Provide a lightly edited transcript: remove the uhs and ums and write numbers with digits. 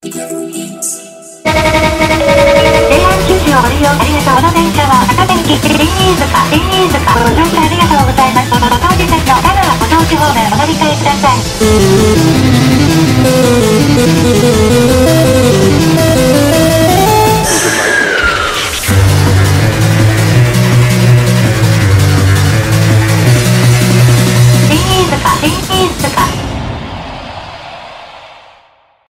ご利用ありがとう。この電車は赤電気、デニーズか、